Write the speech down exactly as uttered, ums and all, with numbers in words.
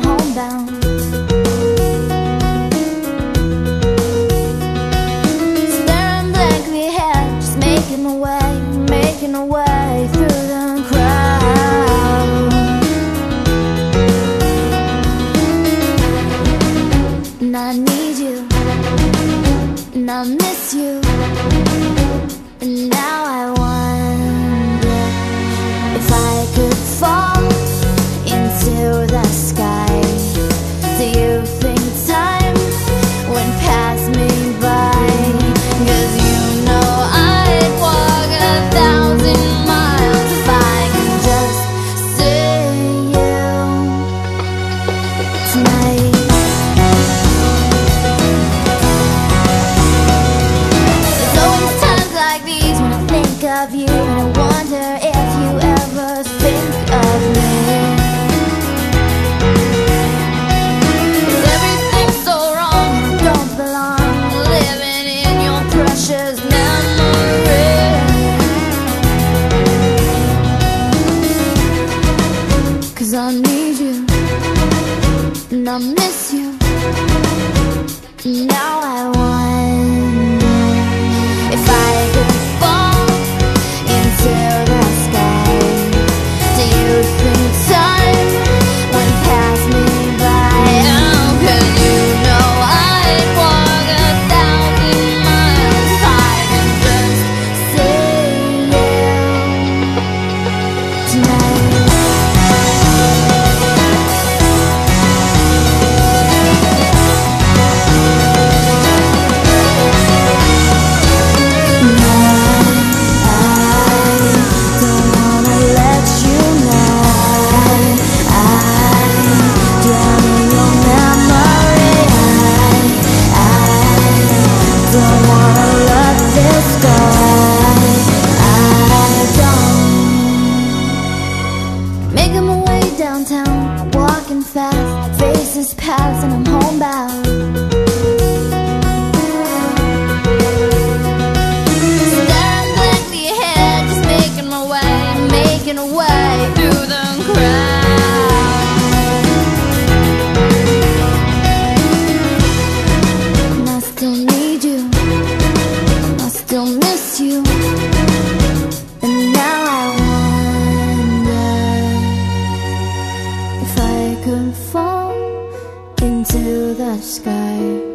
homebound. Staring blankly ahead, just making my way, making my way through the crowd. And I need you, and I miss you, and now I wonder if I could fall into the sky. Do you think time went past me by? 'Cause you know I'd walk a thousand miles if I could just see you tonight. There's always times like these when I think of you, and I wonder if you ever think of me. 'Cause everything's so wrong, and I don't belong living in your precious memory. 'Cause I need you, and I miss you, and now I wonder if I could fall into the sky. Do you think time went past me by? Oh, 'cause you know I'd walk a thousand miles if I could just see you tonight. Making my way downtown, walking fast, faces pass, and I'm homebound. Staring blankly ahead, just making my way, making a way through the crowd. And I still need you, I still miss you, and now I wonder if I could fall into the sky.